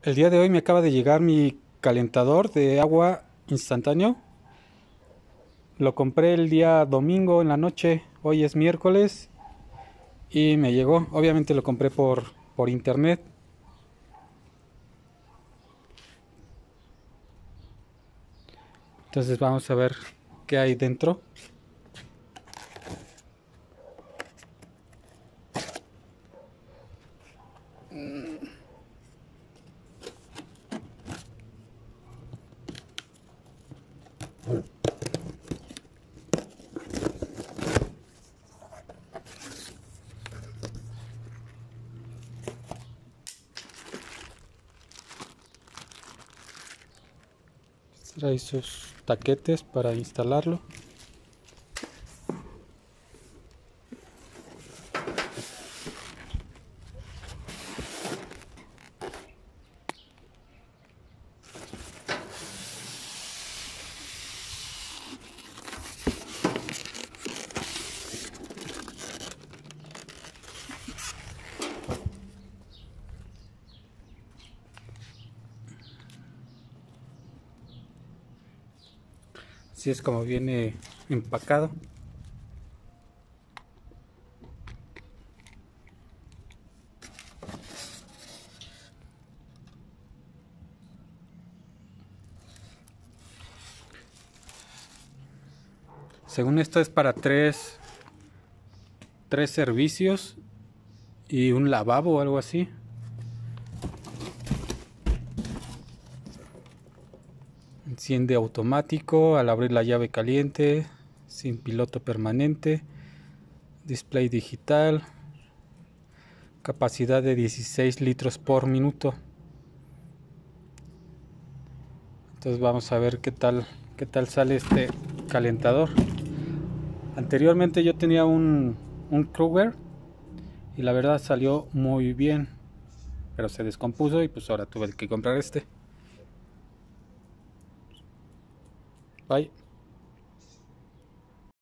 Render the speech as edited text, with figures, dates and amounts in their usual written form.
El día de hoy me acaba de llegar mi calentador de agua instantáneo. Lo compré el día domingo en la noche. Hoy es miércoles y me llegó. Obviamente lo compré por internet. Entonces vamos a ver qué hay dentro. Trae sus taquetes para instalarlo. Así es como viene empacado. Según esto es para tres servicios y un lavabo o algo así. Enciende automático al abrir la llave caliente, sin piloto permanente, display digital, capacidad de 16 litros por minuto. Entonces vamos a ver qué tal sale este calentador. Anteriormente yo tenía un Kruger y la verdad salió muy bien, pero se descompuso y pues ahora tuve que comprar este. Bye.